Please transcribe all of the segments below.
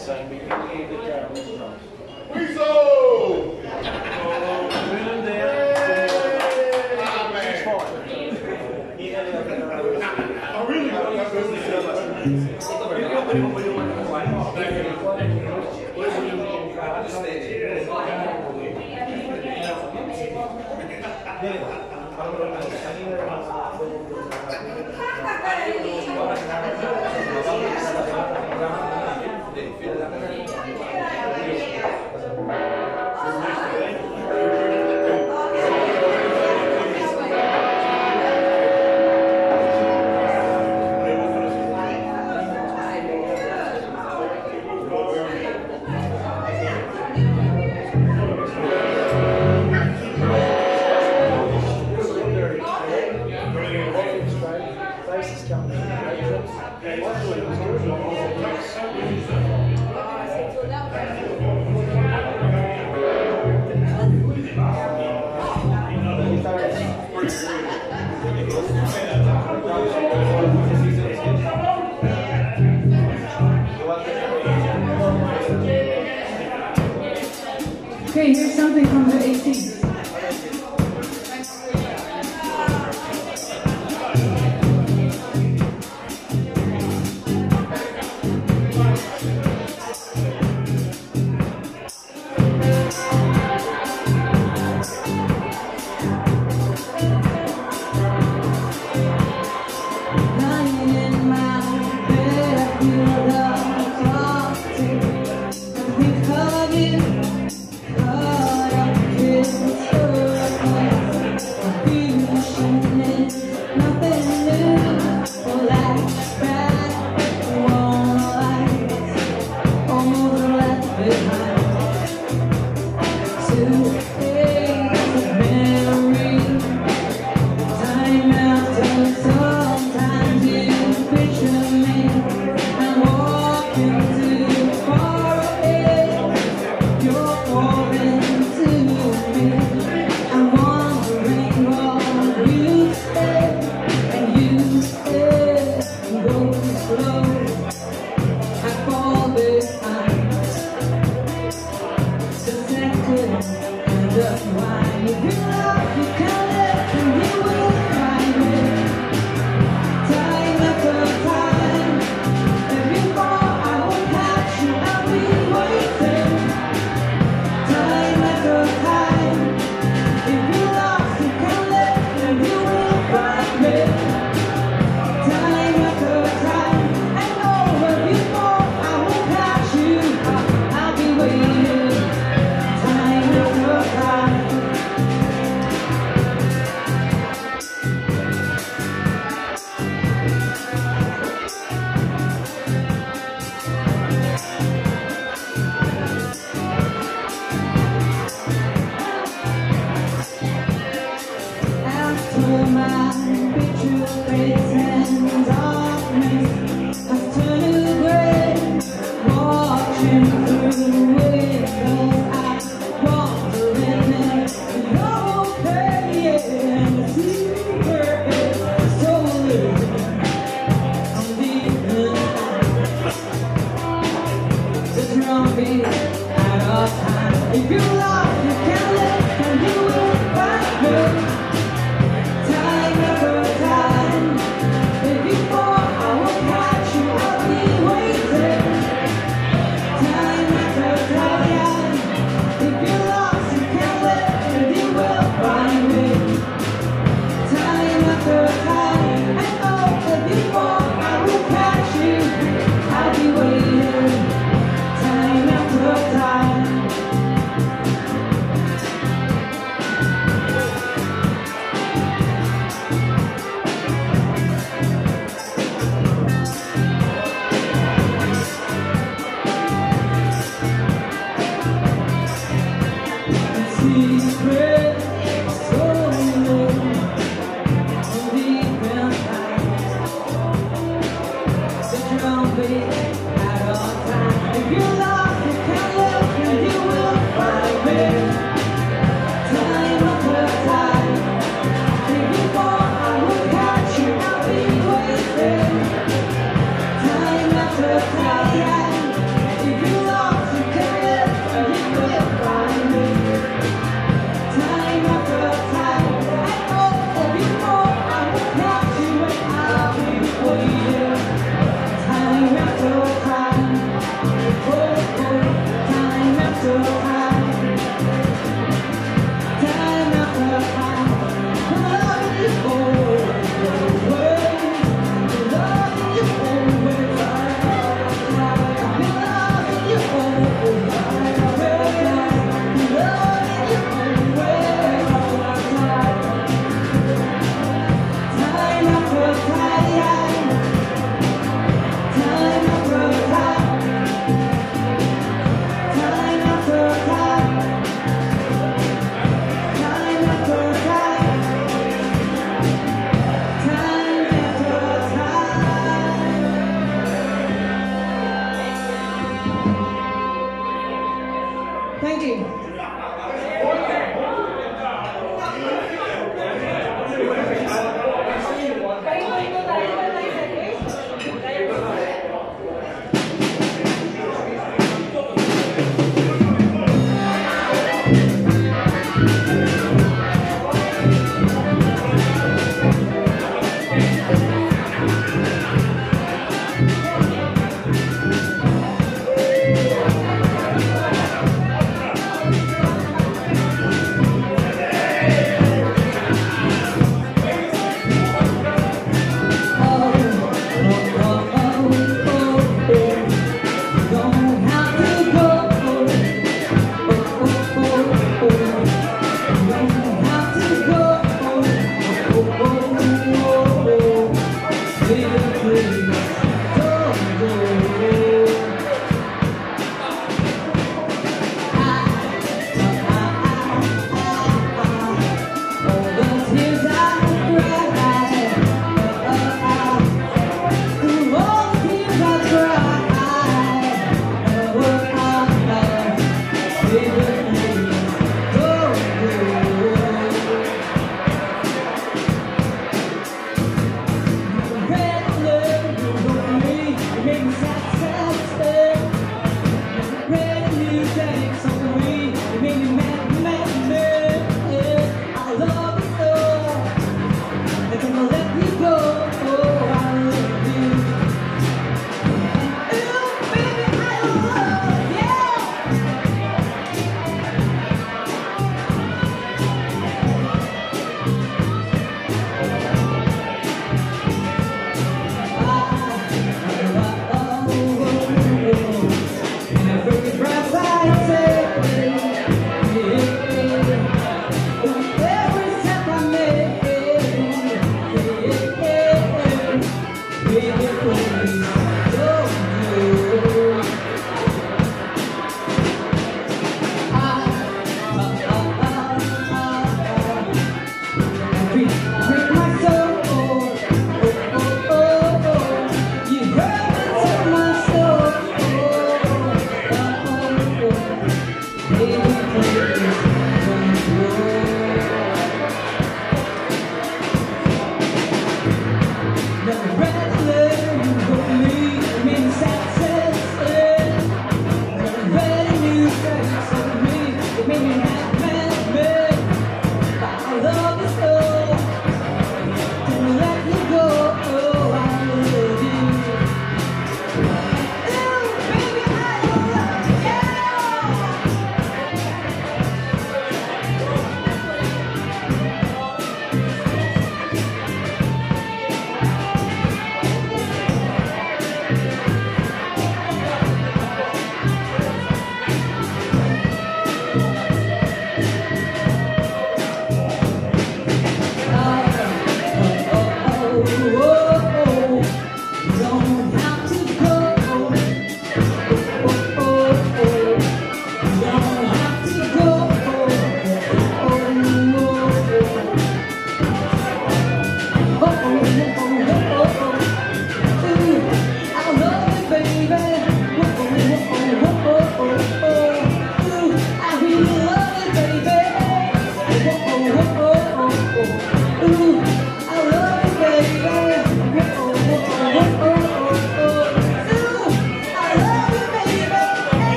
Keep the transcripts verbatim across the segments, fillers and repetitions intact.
Okay, here's something from the eighties.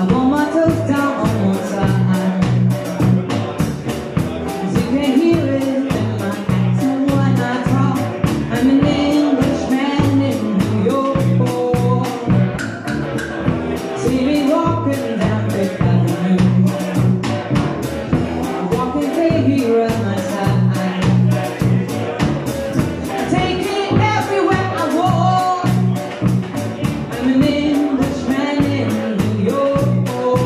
I want my toes down on one side. Cause you can hear it in my accent when I talk. I'm an Englishman in New York. See me walking down Fifth Avenue, walking baby right my side. I take it everywhere I walk. I'm an Englishman in New York.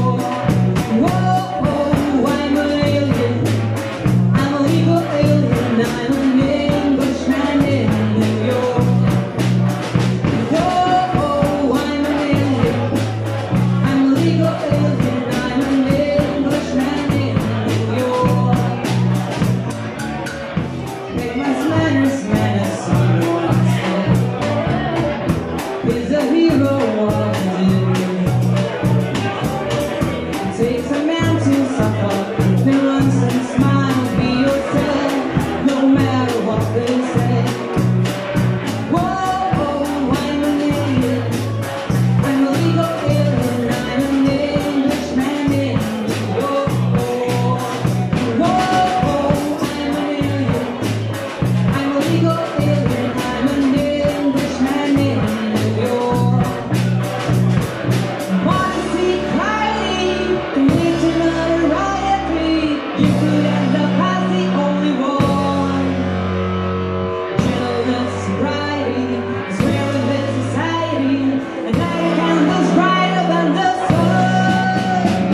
Whoa, I'm an alien. I'm a legal alien. I'm an Englishman in New York. Whoa, I'm an alien. I'm a legal alien. I'm an Englishman in New York. Make my manners, manners, someone said. He's a hero, what to do. It takes a man to suffer, ignorance and smile. Be yourself, no matter what they say. Whoa, I'm an alien. I'm a legal alien. I'm an Englishman in New York. Whoa, I'm an alien. I'm a legal alien. I'm an Englishman in New York. Wanna see crying? Can lead to notoriety. You could end up as the only one. Gentleness, sobriety is rare in this society, and now your candle's brighter than the sun.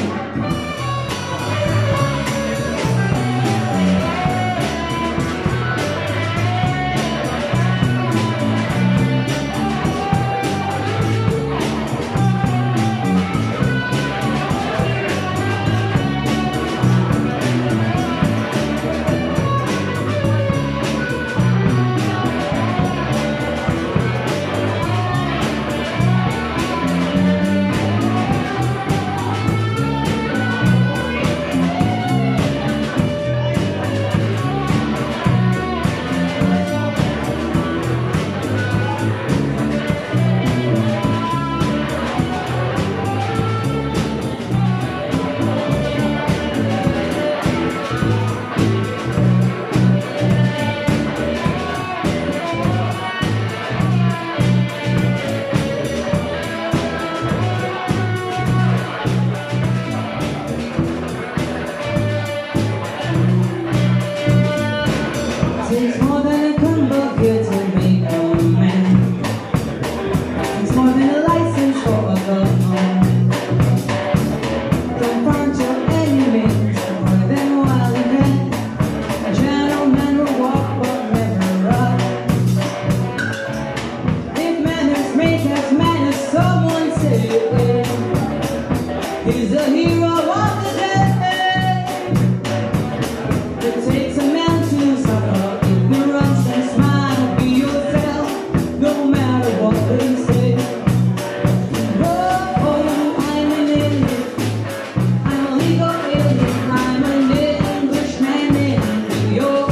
Takes more than a combo here to make a man. It's more than a license for a gun. Confront your enemies more than while you can. A gentleman will walk but never run. If manners make us manners, someone say it. He's a hero of the day. It takes a man to suffer ignorance and smile. Be yourself, no matter what they say. Whoa, I'm an alien. I'm a legal alien. I'm an Englishman in New York.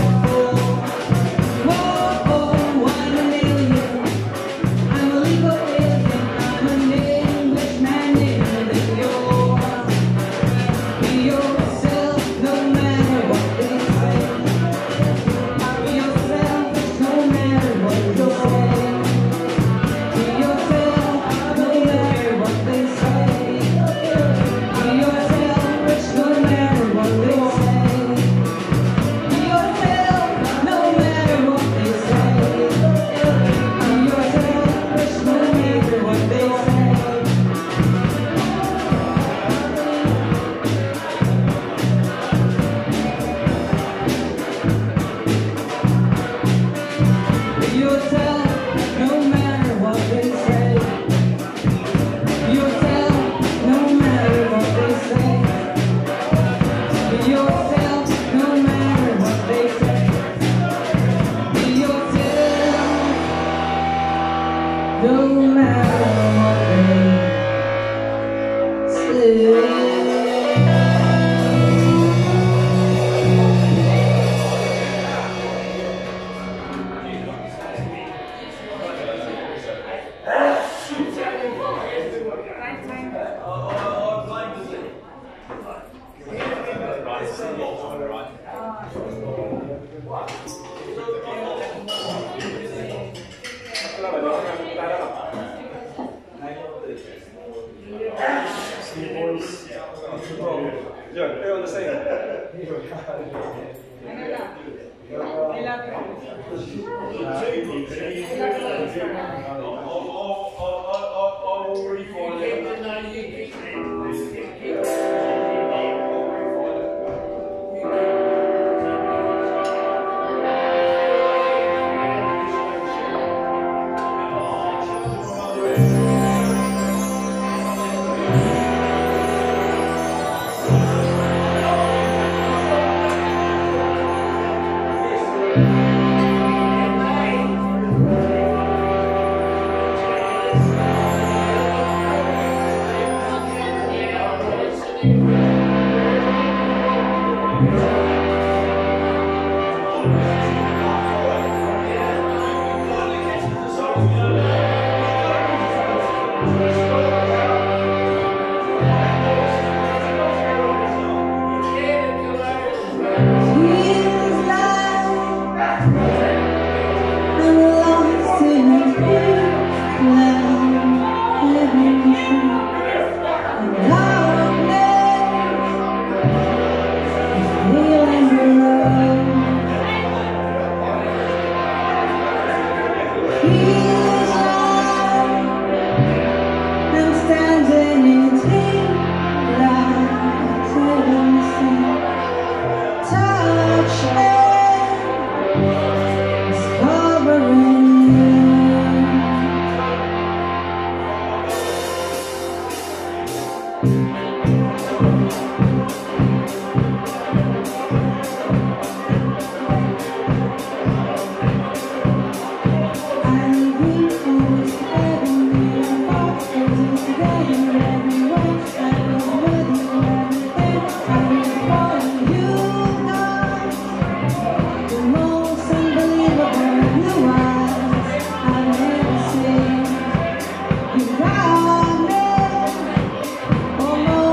Whoa, I'm an alien. I'm a legal alien. I'm an Englishman in New York. Be yourself, no matter what they say. Be yourself, no matter what they say. Be yourself, no matter what they say. Be yourself, no matter what they say. Be yourself, no matter what they say. Be yourself, no matter what they say. Be yourself, no matter what they say. Be yourself, no matter what they say. Be yourself, no matter what they say. Be yourself, no matter what they say. Right time. Yeah, they're on the same. I love Oh,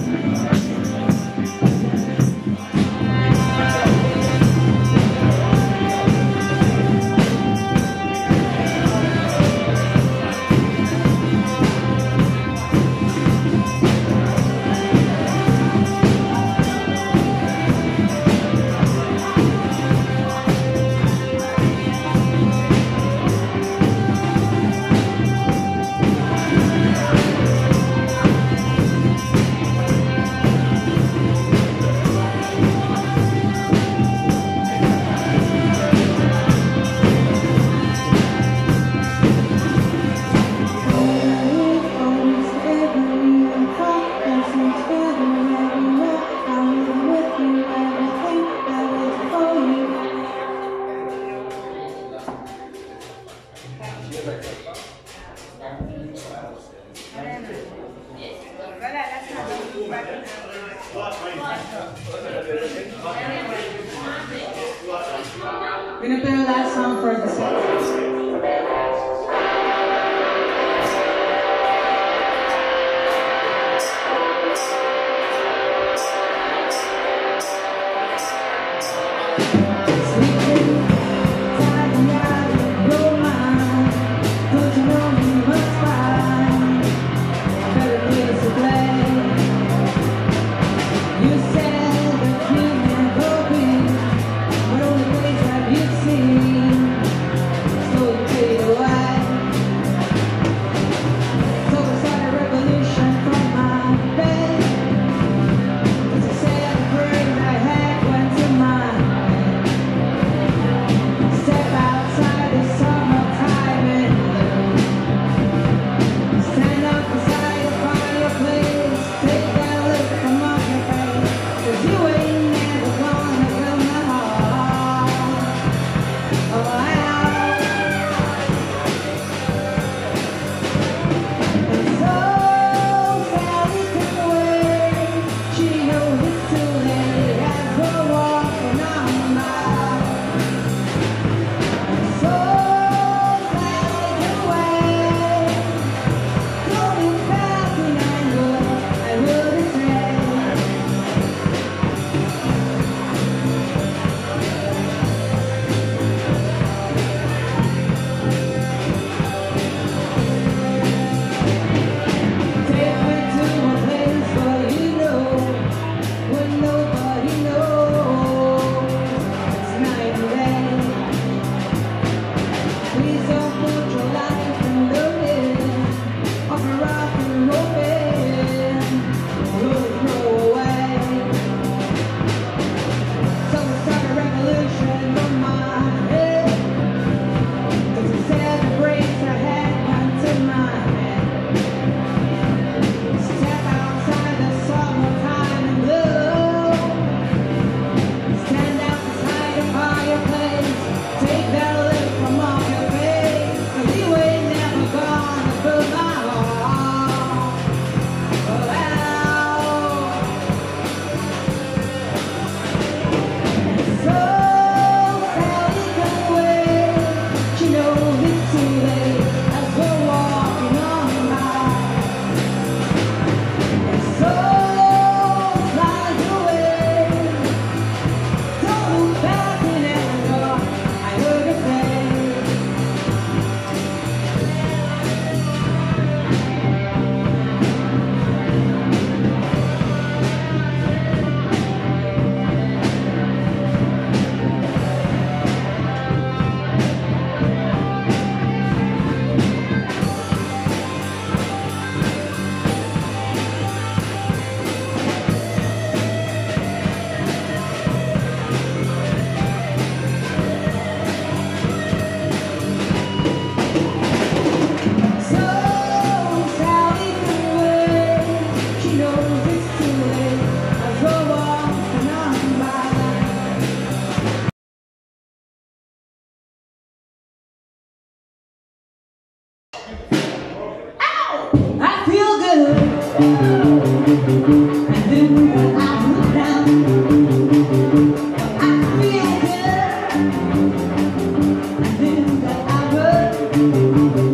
We're gonna play our last song for the set.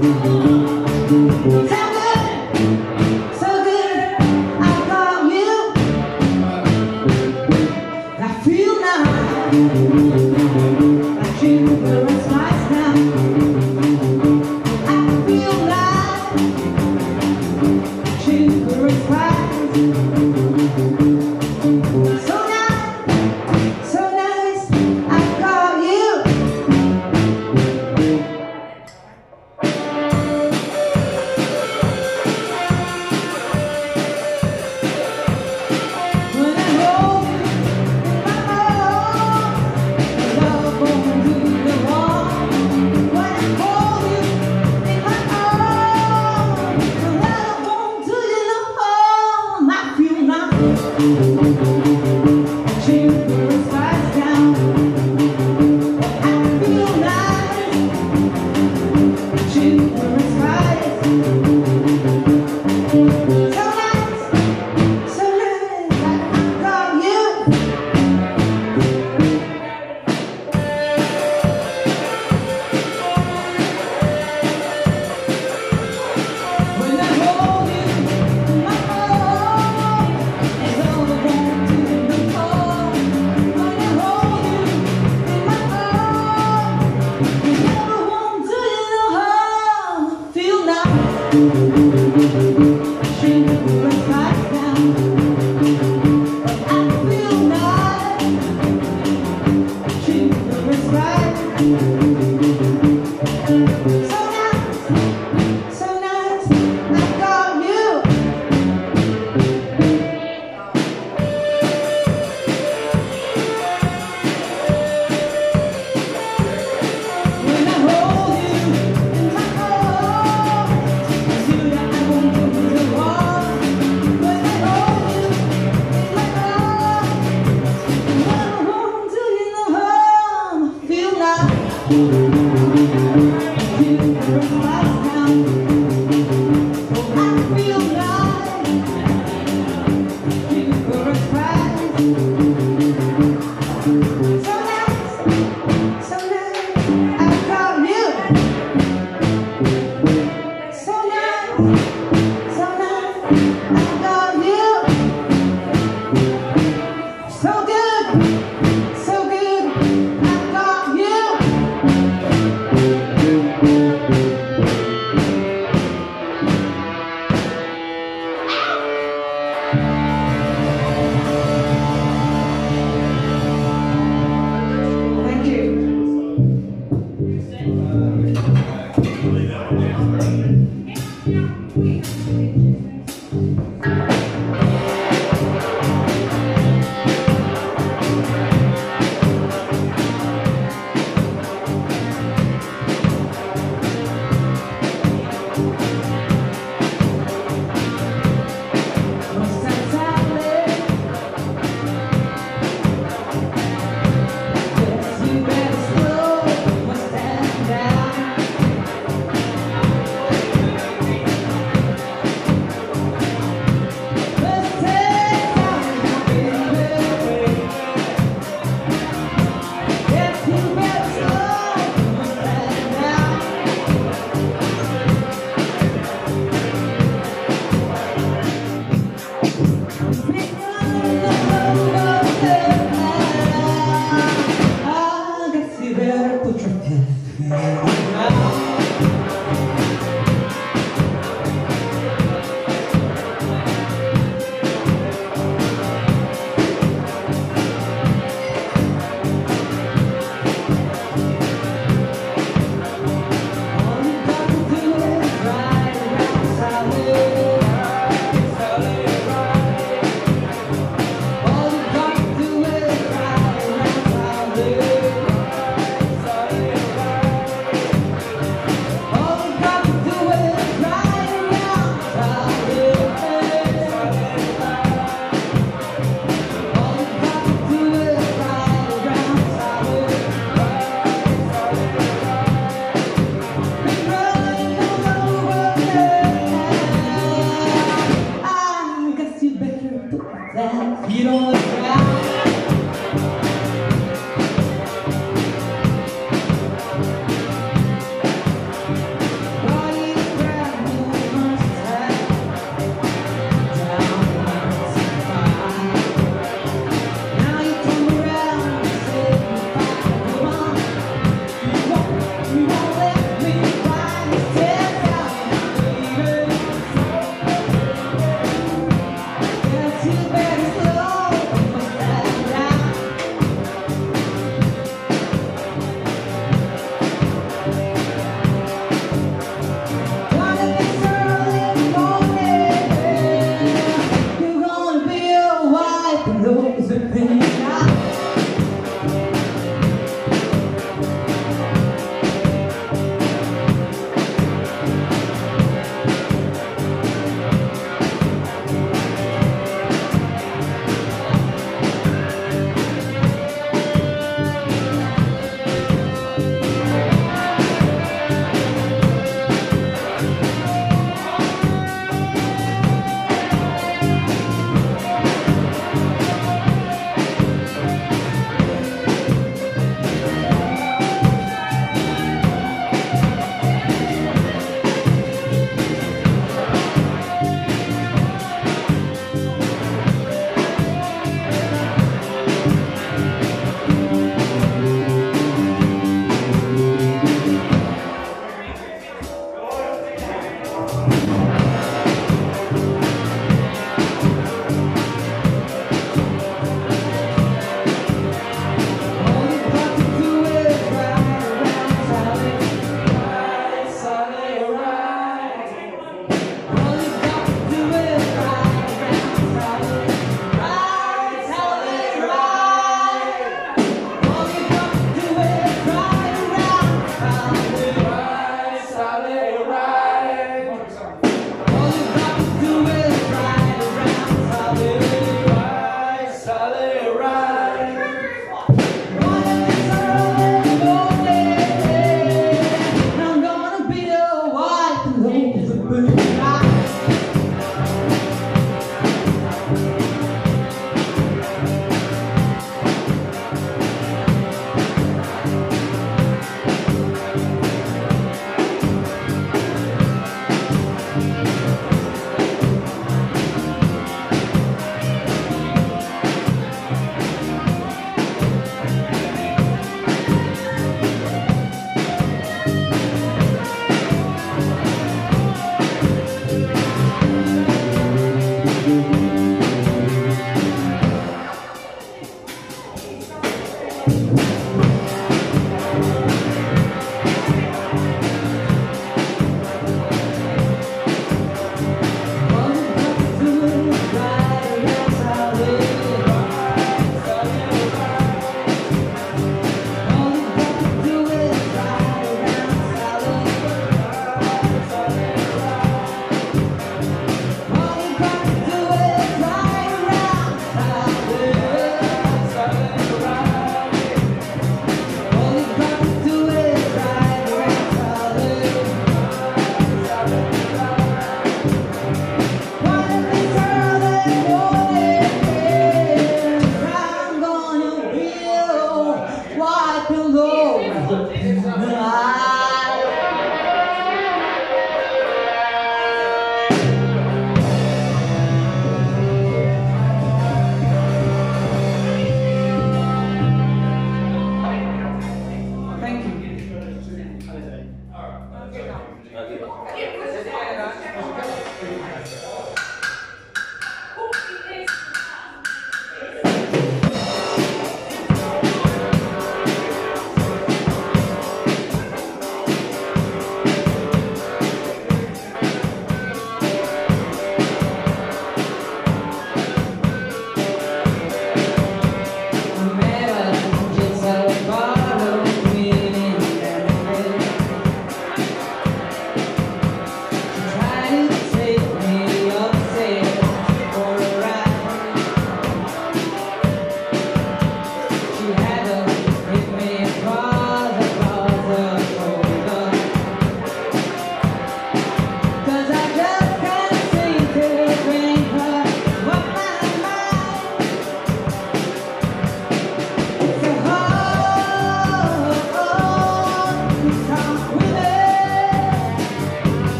So good, I call you. Yeah.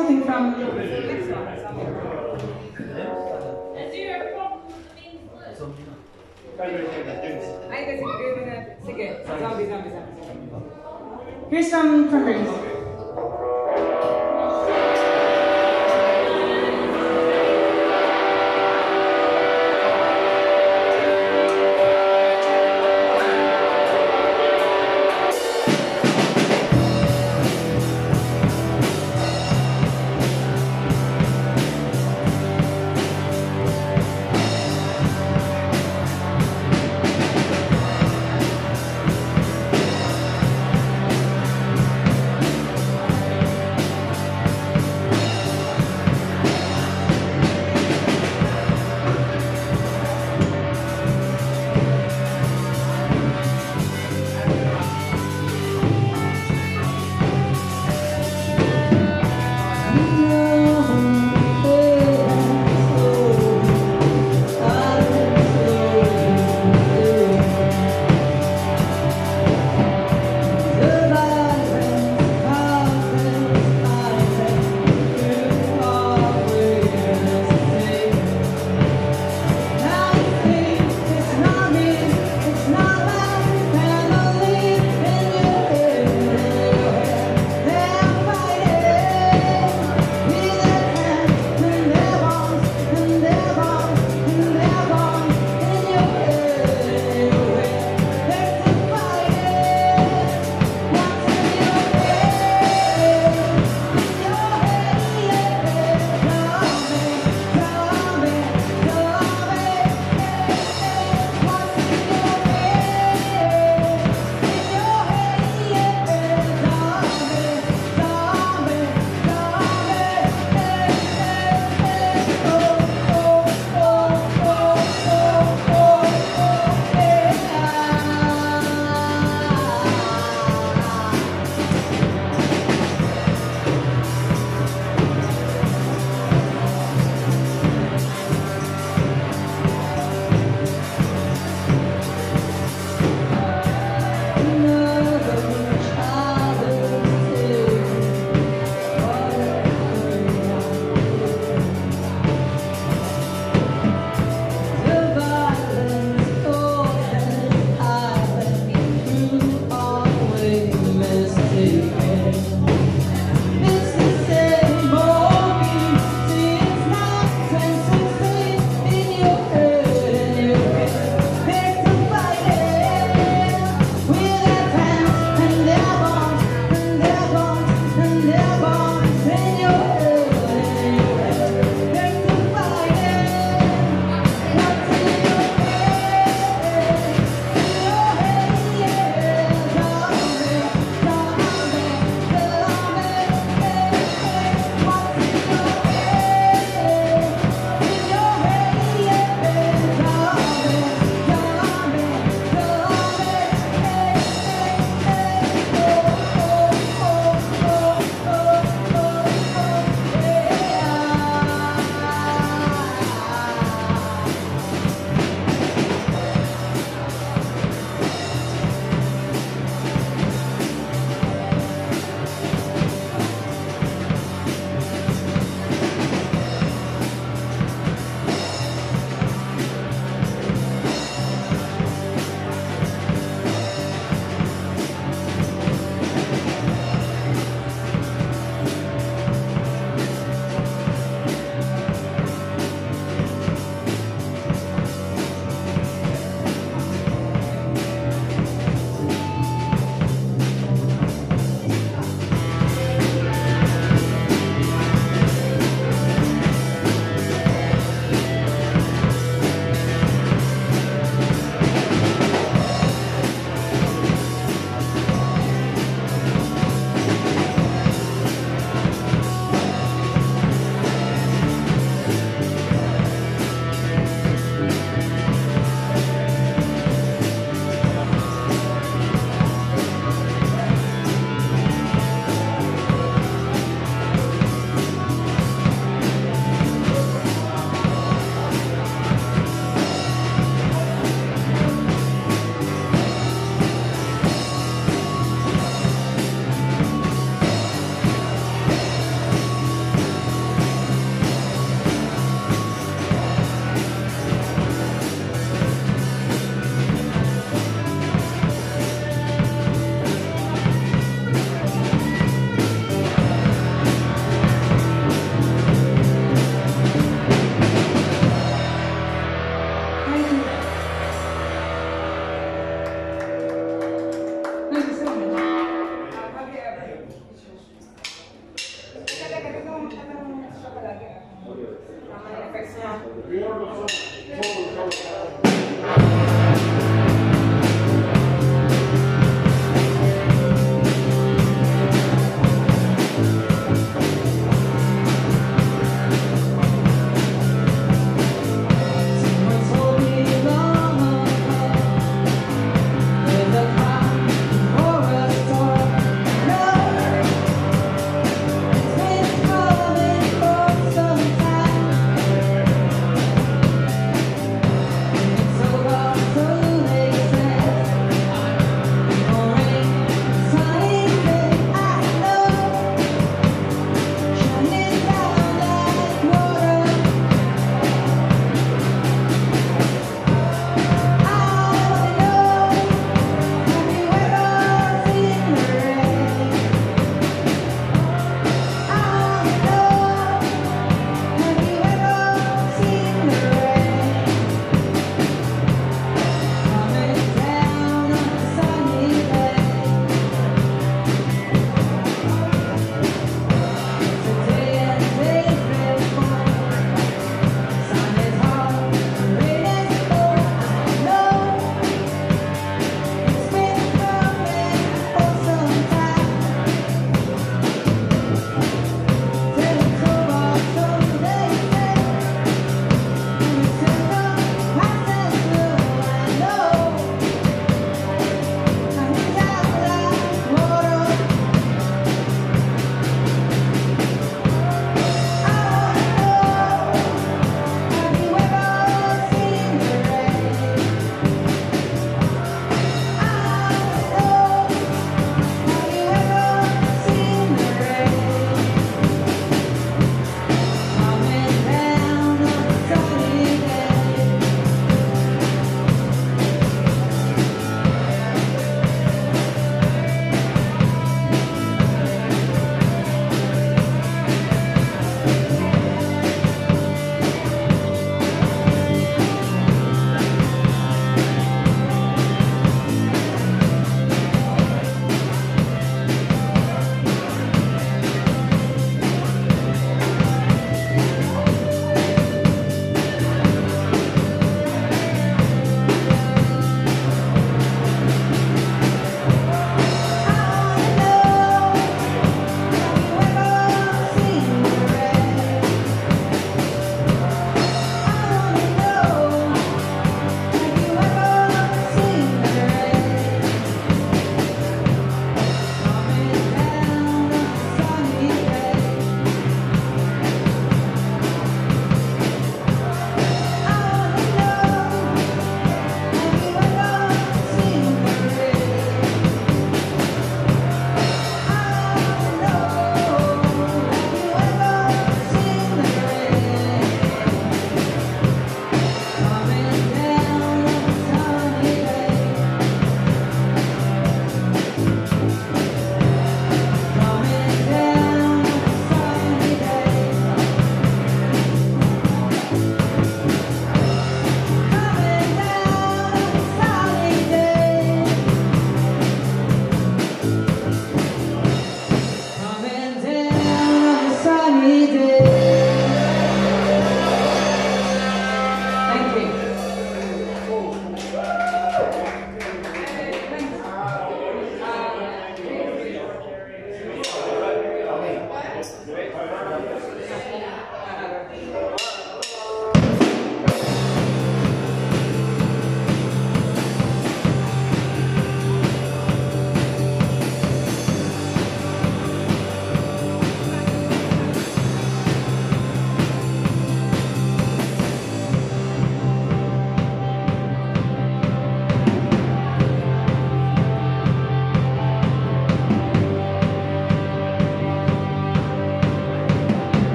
something from. Let's do your problem with the main split. Ay, kasi gawin mo na. Sige, zombie, zombie, zombie. Here's some from Grace.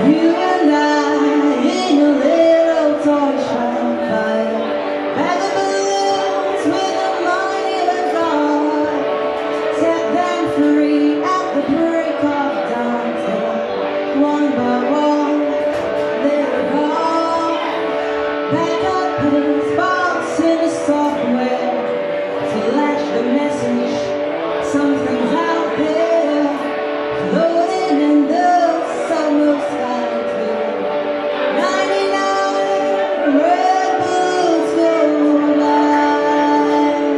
You and I in a little toy shop by a bag of balloons with the money was gone. Set them free at the break of dawn till one by one they were gone. Back up his box in the software to latch the message. Something's out there floating in the summer sky too. ninety-nine red balloons go by.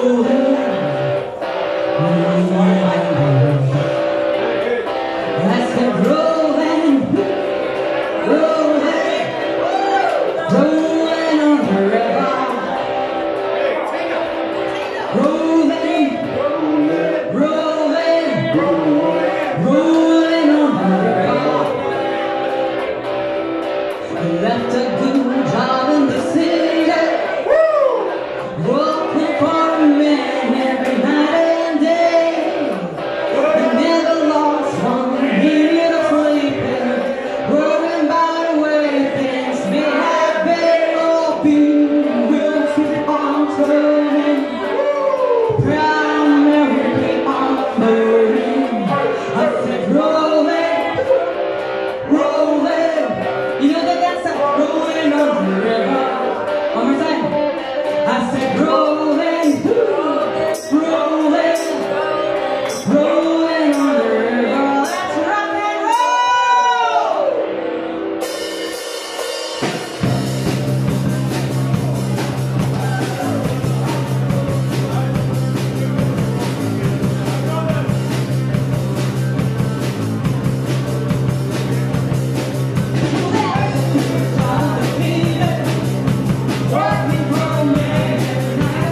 Left a good job in the city, working for a man every night and day. He never lost one minute of sleeping, worrying about the way things may have been. Oh, people will keep on turning, proud America on burning. I said, rolling, rolling. You know that that's a rolling on the river. One more time. I said rolling, rolling, rolling on the river. Let's rock and roll! Working for a man every night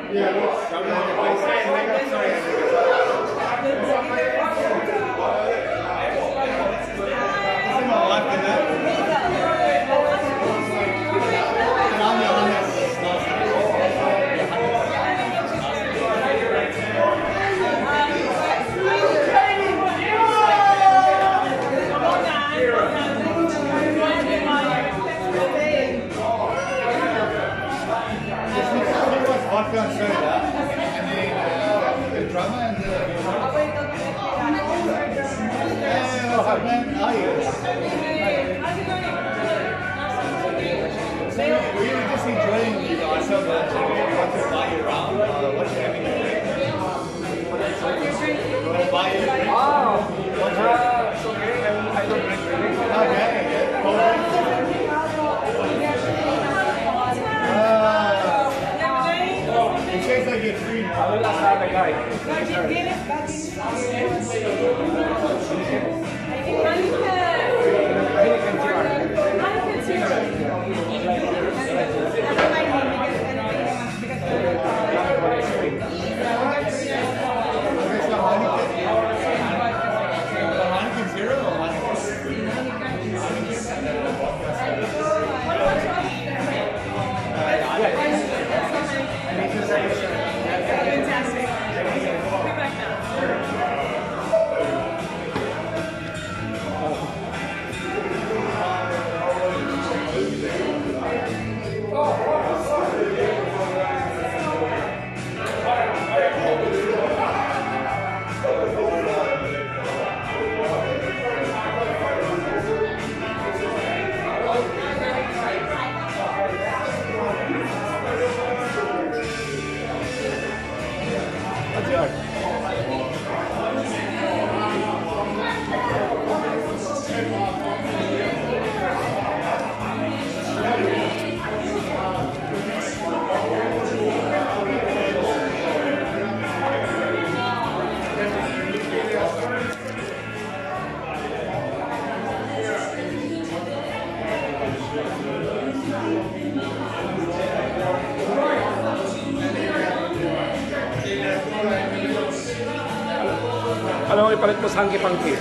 Alam mo, ipalit mo sa hangki-pangki.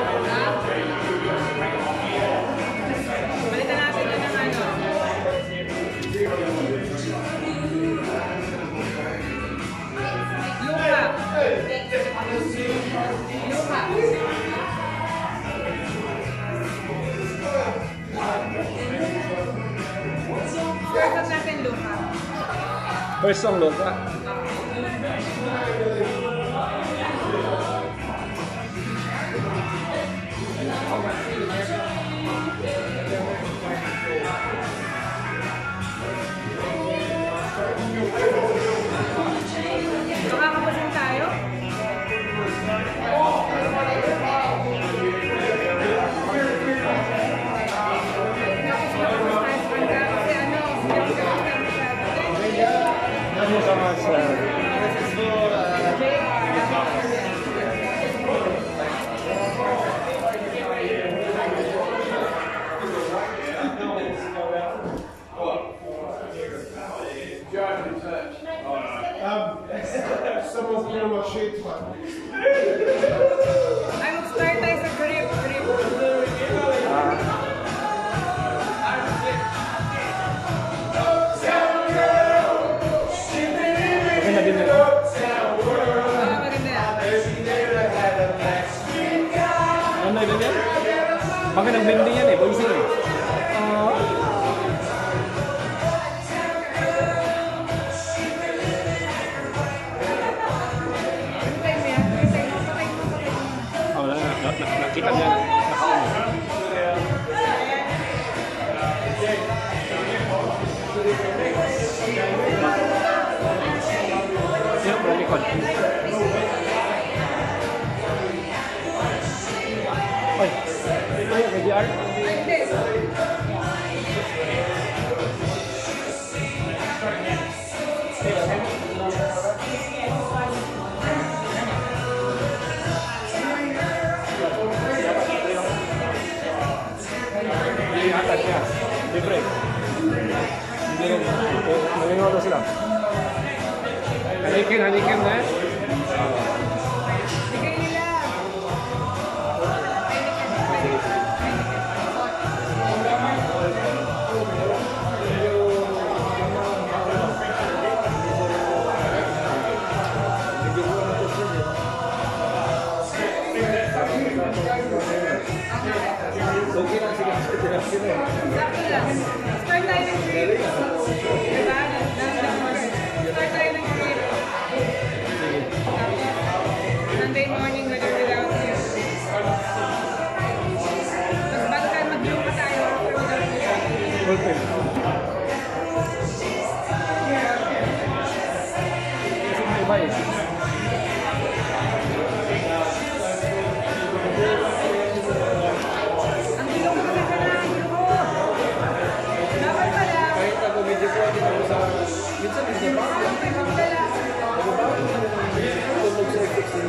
Balitan natin yun ng ano. Luka. Luka. First up natin luka. First song, Luka. Makakapasin tayo? Ano sa mas... Someone's doing my shit, man. Ay, mag-start tayo sa grip, grip. Okay na din nila. Ah, maganda yan. Ano na din yan? Bakit ang bending yan eh? Boysing eh. Nakita niya, nakaon. Sino po record? Oy, ay, may D R? Atas niya, libre. Hindi rin, nangingolo sila. Halikin, halikin na eh. Bigay nila. Okay lang, sige. Sige lang. Sakto lang. Start tayo ng trip. Diba? Start tayo ng trip. Sunday morning with or without you. Tapos bago tayo mag-group pa tayo after without you. Perfect. Kasi may iba eh. Ang gilong ko na pala, ang gilong ko. Dapat pala. Kahit ako medyo po, hindi ako sa... Minsan, hindi pa. Ang may magdala. Tulog sa sixteen.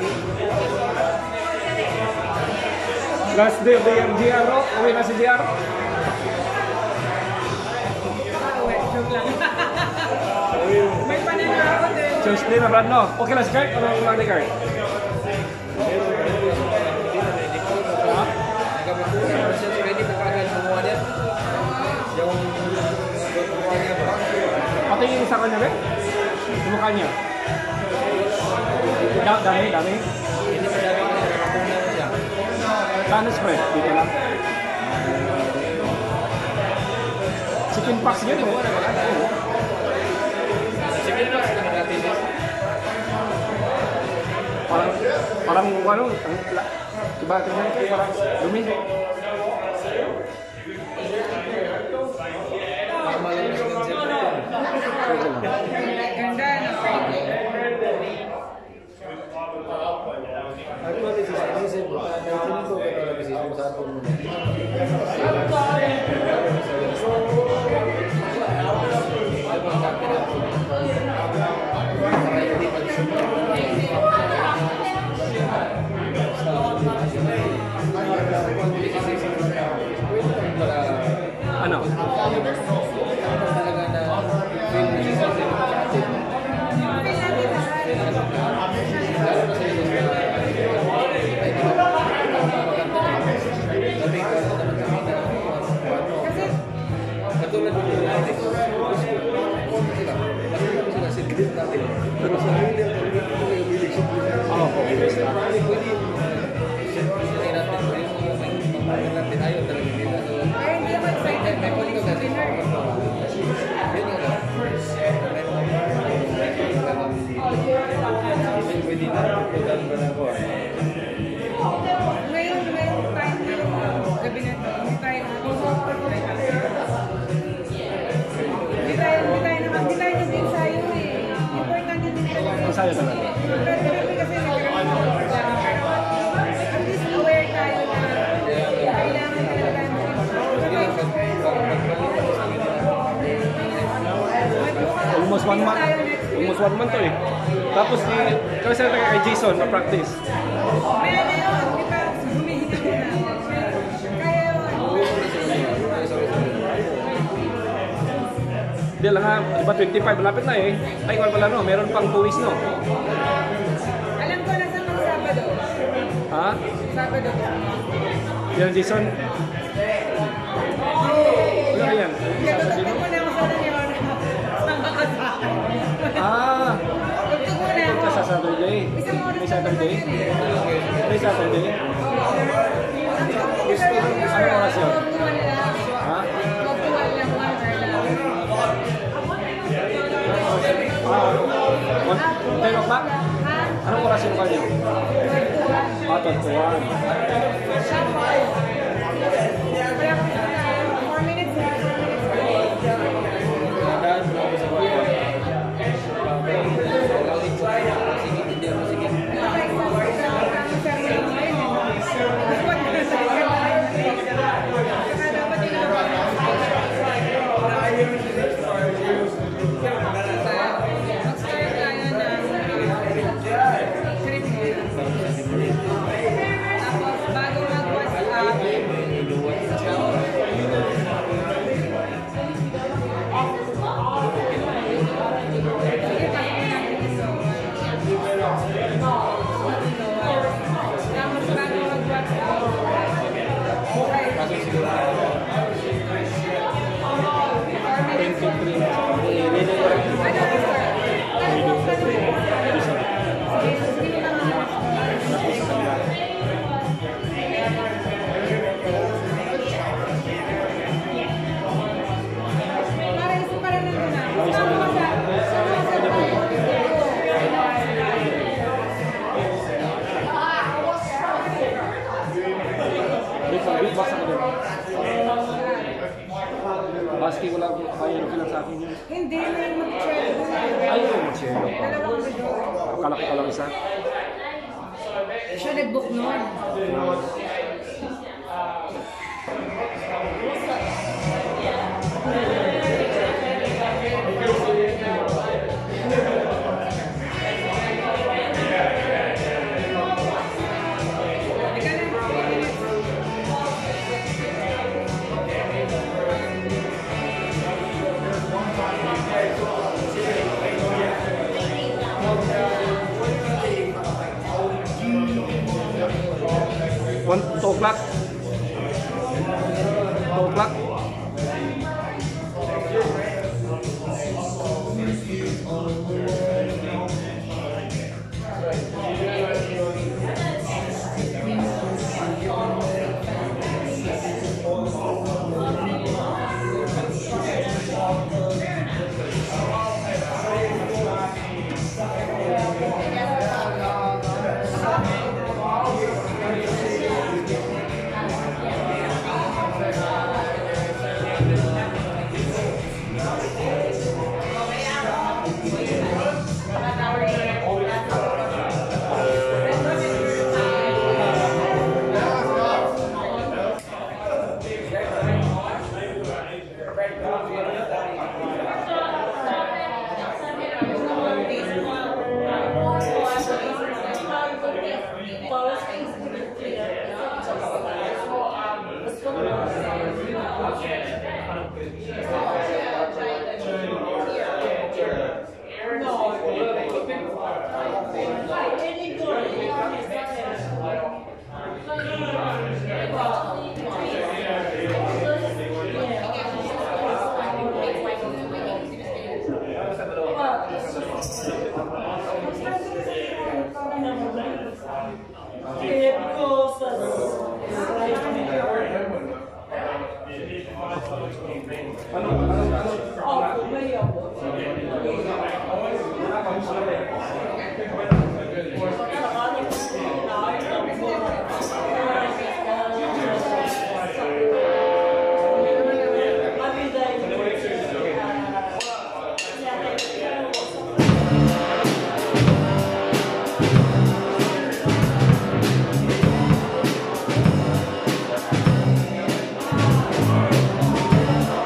Last day of the year, G R o? Uwi na si G R? Ah, wait, joke lang. May paniniwala din. Tuesday na brad no? Okay lang si Kurt? Ano lang ni Kurt? Ha? Nagkapagpunan na siya. So, ready po kagad gumawa niya. Yung gumawa niya ba? Pati yung isa kanya rin? Yung mukha niya? Da dami, dami. Hindi pa dami niya. Nagkapunan na siya. Saan spread? Dito lang. Chicken pox yun eh. Sige na lang. Sige natin. Parang, parang ano, ang, la, iba tingnan ko, parang dumi. Tama lang yung concept na yun. Ganda na. Actually, si Hazel, naitin ko pero nabisi kung saan po muna. Ano? Talaga na feel na siya sa atin. Lalo na sa iyo na katulad ng natin, sila silbit natin. Pero sa real life, hindi ko kayo bilig sa Oo, okay, best na. Pwede, pwede. Silbit natin, pwede mo natin ayaw talaga nila. Pero hindi ako excited. May pwede ka kasi. Yun nga lang. Pwede na, pwede ba na ako. Ngayon, ngayon, time na yung gabi na ito. Hindi tayo Hindi tayo, hindi tayo naman, hindi tayo nag-ensayo eh. Importante din talaga. Ensayo talaga. Pero grabe kasi nagkaroon ako. At least aware tayo na kailangan talaga Almost one month. Almost one month to eh. Tapos di, kami sa kay Jason na practice. May ano yun, di ba? Humihinga ko na. Kaya yun. Hindi lang ha, iba twenty-five, malapit na eh. Ay, kung pala no, meron pang two weeks no. Alam ko na sa mga Sabado. Ha? Sabado. Yan Jason. Ano yan? Tutugtog mo na ako sa Daniel. Sa mga kasama. Ah, Tutugtog mo na ako. ito sa Saturday. Isang oras May na Saturday? naman yun eh. May Saturday? Ano oras yun? Ha? Ah, one, ten o'clock? Anong oras yung kanya? Ah, twenty-one. Dahil mo ako sa bahay. Lalawin ko. Sige, hindi ako sige. Tapos bago mag-WhatsApp, Yelo pa. Kalaki ka lang isa. Siya nag-book noon. One, two o'clock. Two o'clock.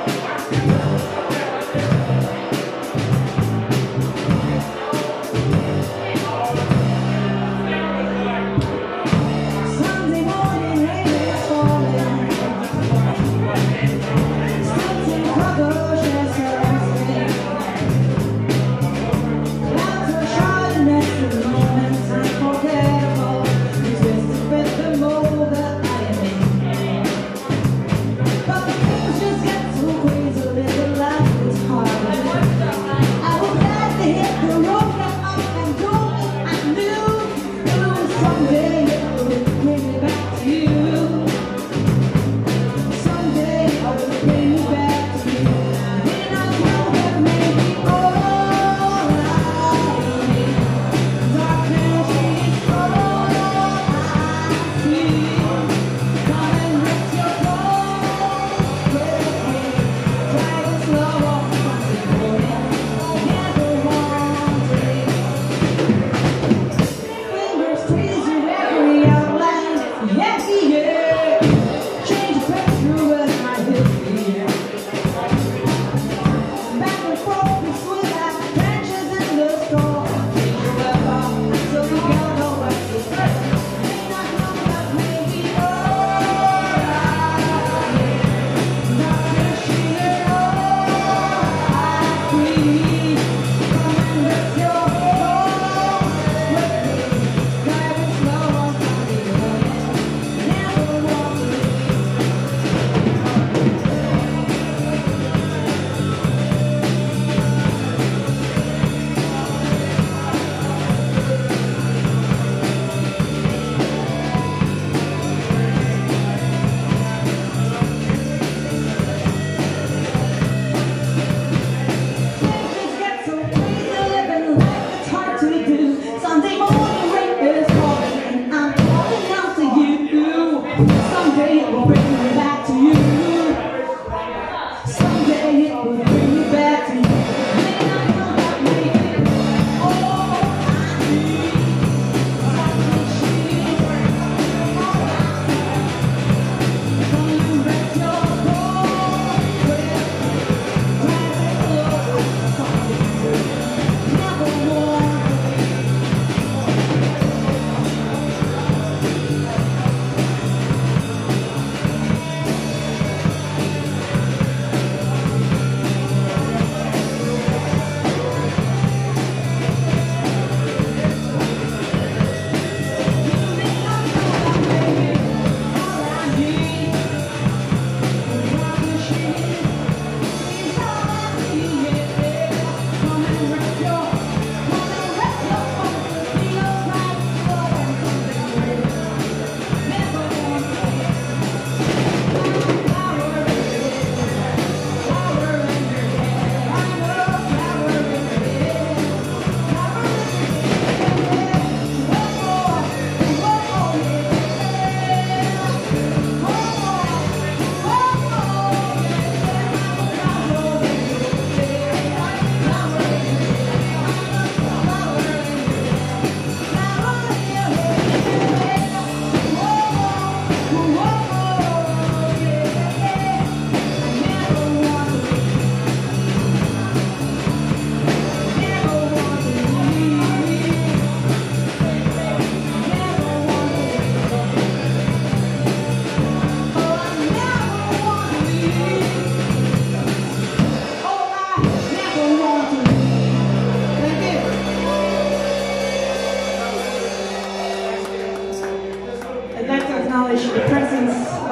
Thank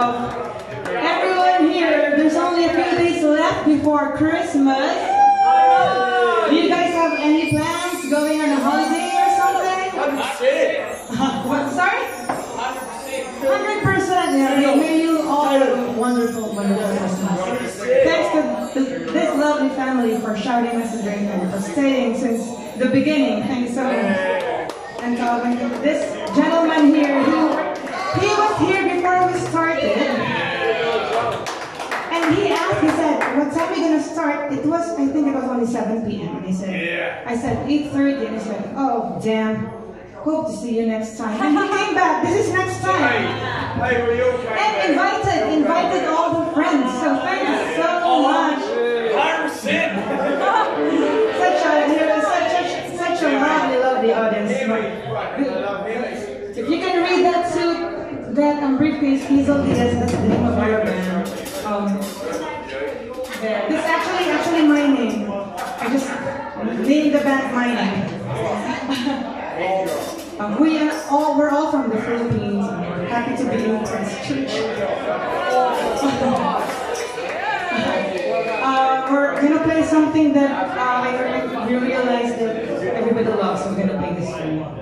everyone here, there's only a few days left before Christmas. Do you guys have any plans going on a holiday or something? What, sorry? one hundred percent. Yeah, may, may you all have a wonderful, wonderful Christmas. Thanks to th- this lovely family for shouting us a drink and for staying since the beginning. Thank you so much. And uh, this gentleman here, he, he was here before we started. And he asked, he said, what time are we going to start? It was, I think it was only seven p m And he said, yeah. I said, eight thirty. And he said, oh, damn. Hope to see you next time. And he came back. This is next time. Hey, were you okay? And invited, invited all the friends. So thank you so much. one hundred percent. Such a, such a, such a lovely, lovely audience. If you can read that suit, that um, briefcase, Hazel, Diez, that's the name of our band. Um, there. This is actually, actually my name. I just named the band my name. Um, we are all, we're all from the Philippines. We're happy to be in Christ Church. uh, we're gonna play something that uh, I, we realized that everybody loves. So we're gonna play this for you.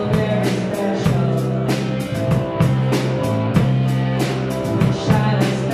Shine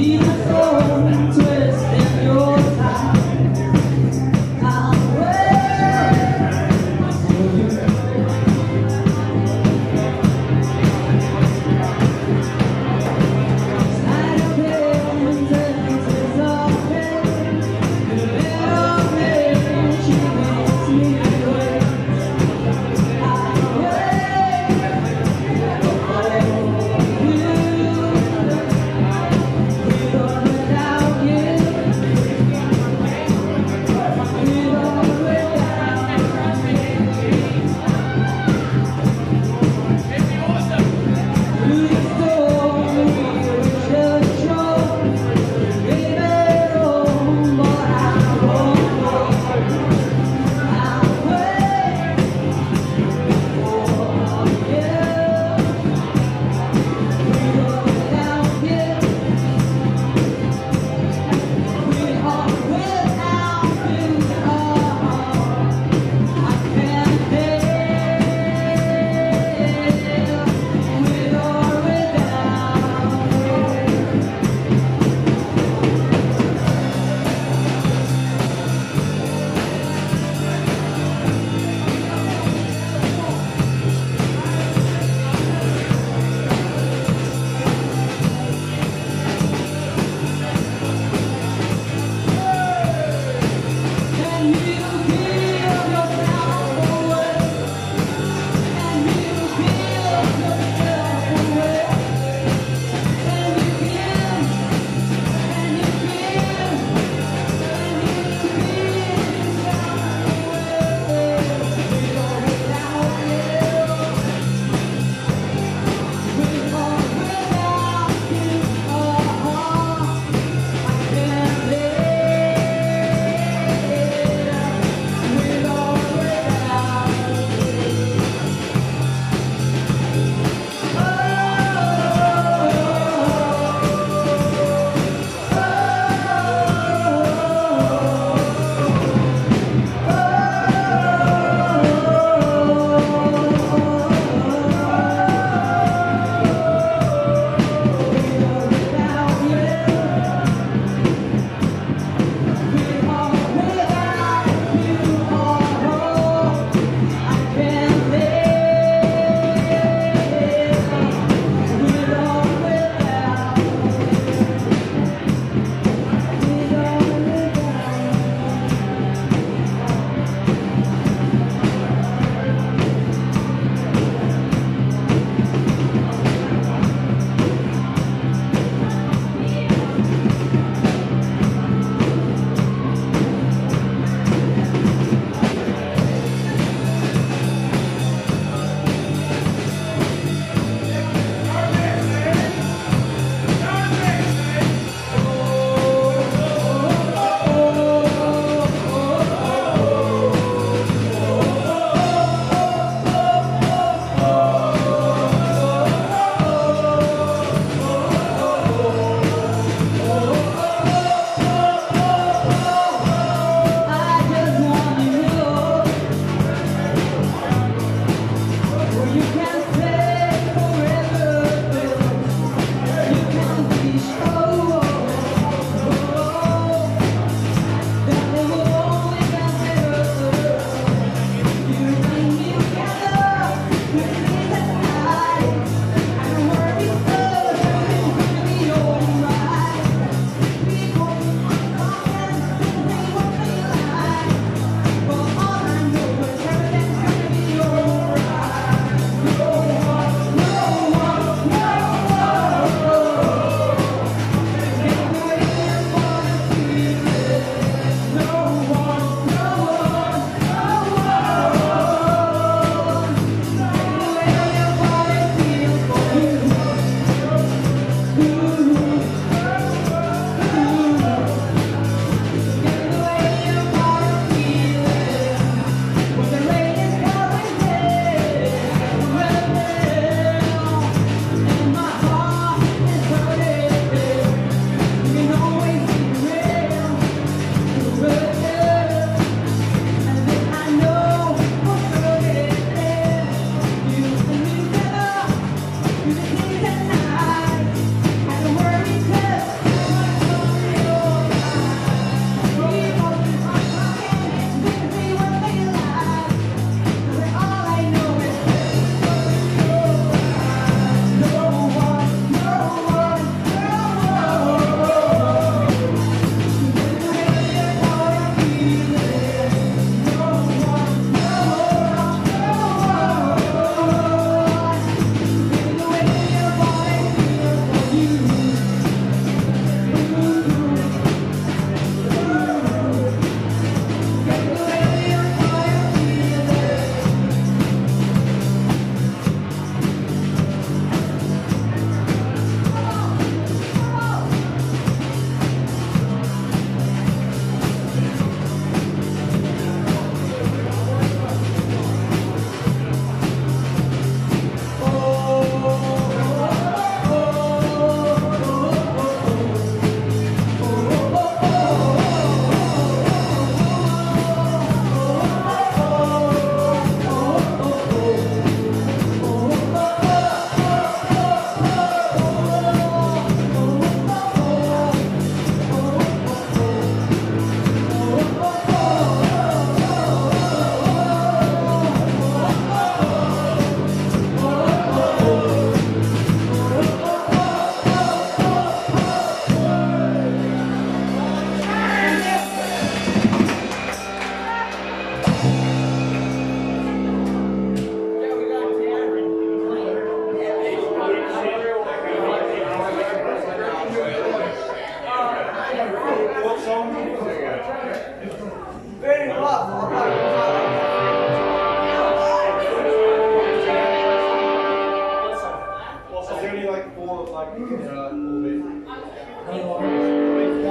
We're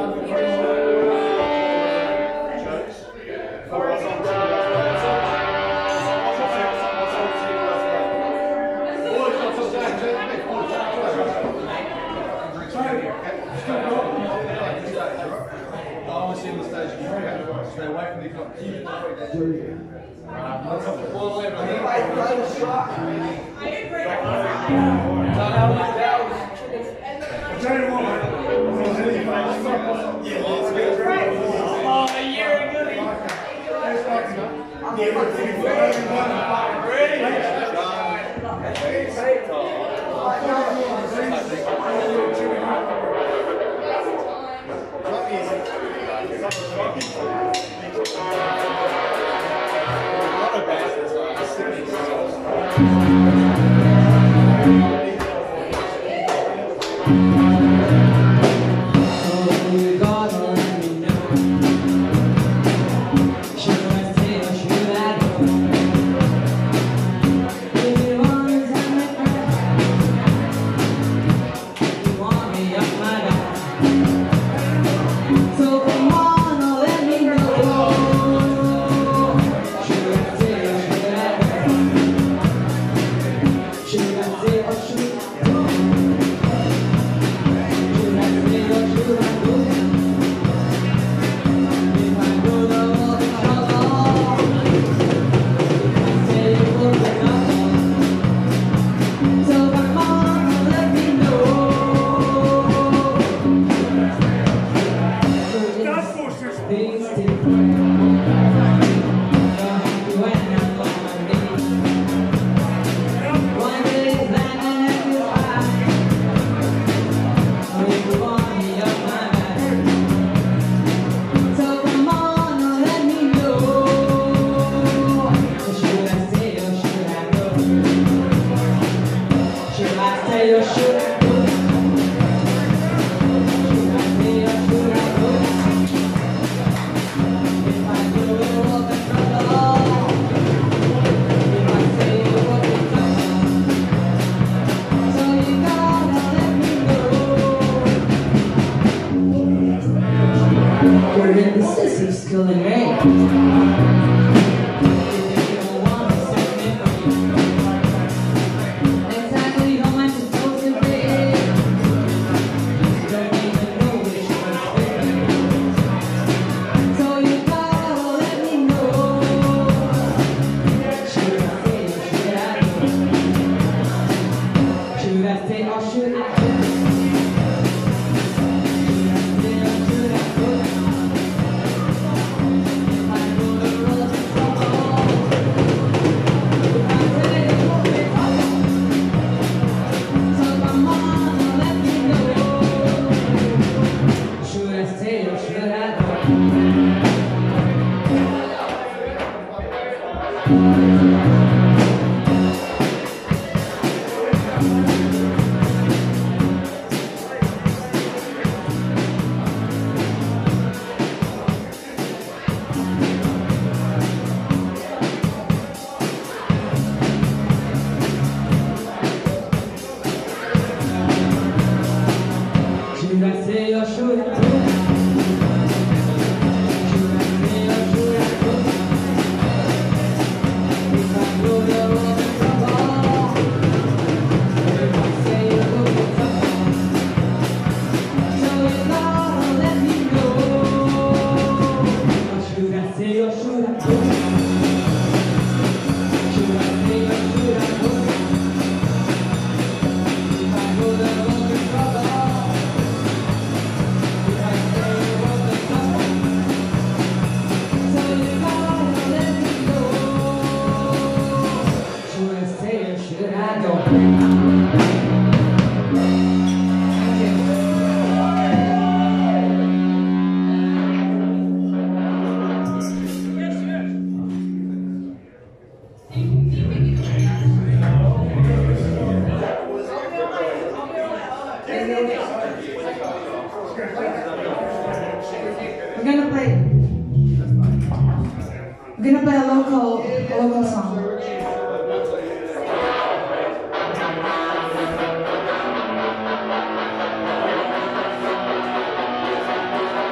We're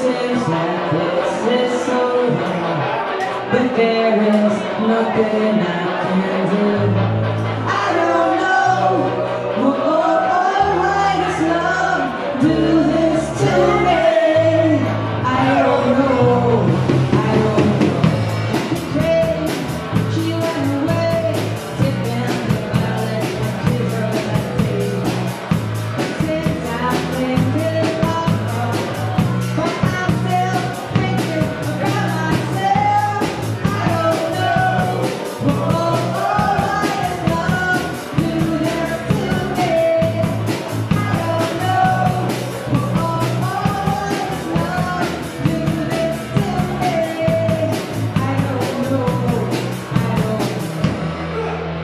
seems like this is so wrong, but there is nothing I can do. I don't know oh, oh, oh, why does love do this to me? I don't know, I don't know. Crazy, she went away, taking the violet and kiss her like crazy. Since I've been getting off, but I'm still thinking about myself. I don't know, oh, oh, oh, why does love do this to me? I don't know, oh, oh, oh, why does love do this to me? I don't know, I don't know.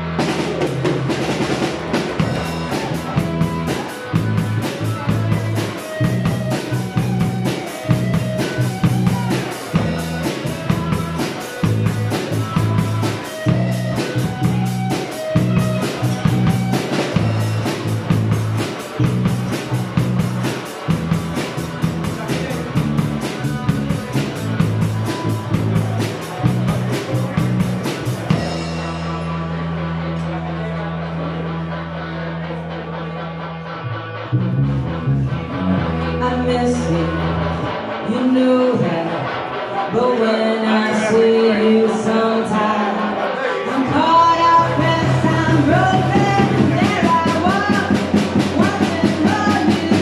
I miss you, you know that. But when I see you sometimes, I'm caught up and I'm broken. There I was, watching love you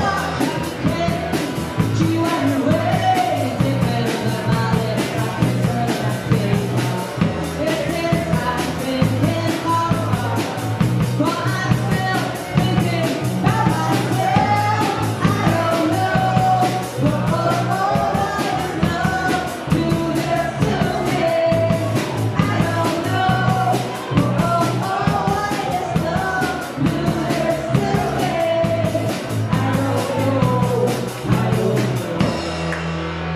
more. She went away, taking the violet from her face. It's since I've been in love, but I'm still thinking about myself. I don't know, oh, oh, oh, why does love do this to me? I don't know, oh, oh, oh, why does love do this to me? I don't know, I don't know.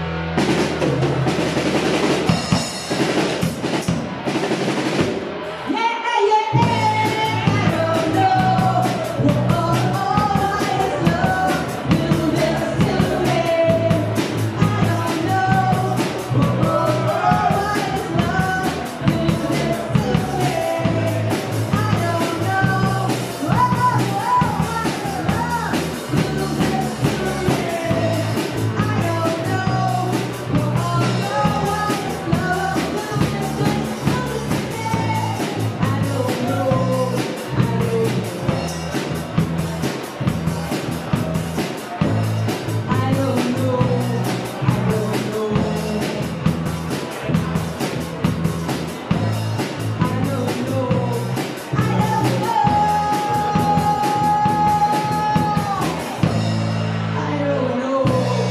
Yeah, yeah, I don't know, oh, oh, oh, why does love do this to me? I don't know, oh, oh, oh, why does love do this to me? I don't know, oh, oh, oh, why does love do this to me? I don't know, oh, oh, oh, why does love do this to me? I don't know, I don't know. I don't know, I don't know. I don't know, I don't know. I don't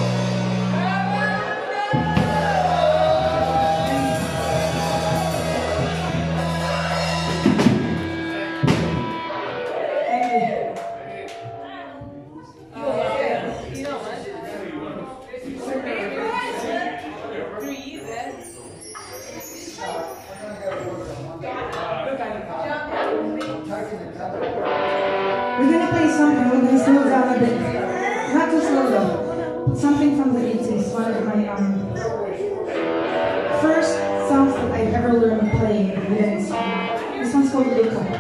We're gonna play something, we're gonna slow down a bit. Not too slow though. Something from the eighties, one of my um, first songs that I've ever learned playing with an instrument. This one's called Luca.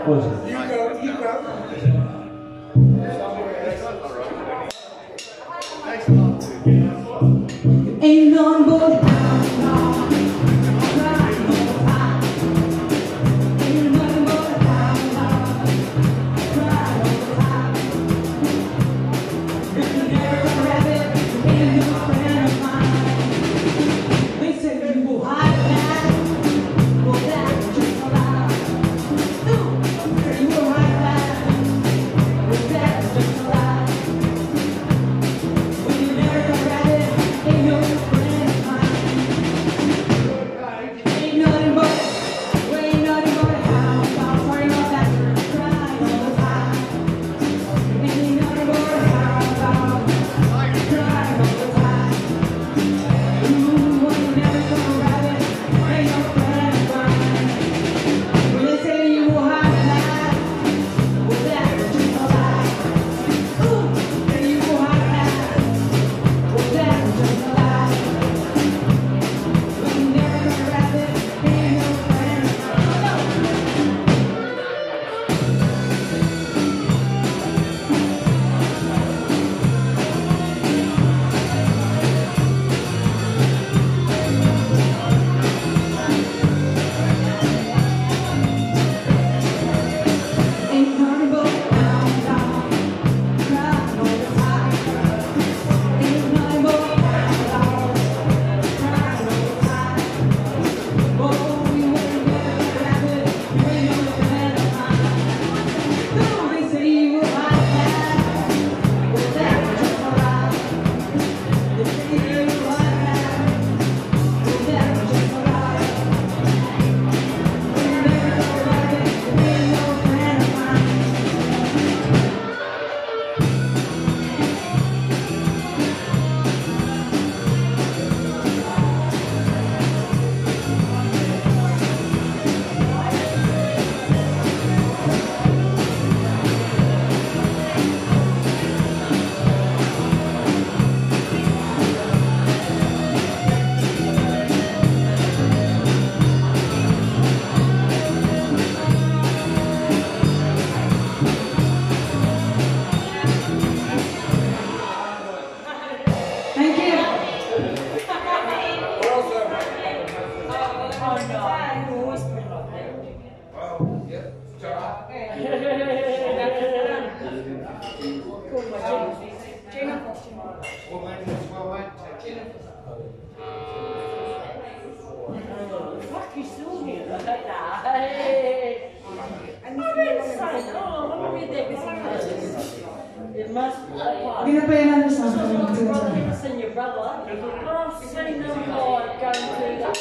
Close it. You go, you go. Ain't none but It must be Ginapayanan mo sa akin. and your brother. I've seen them all going through that.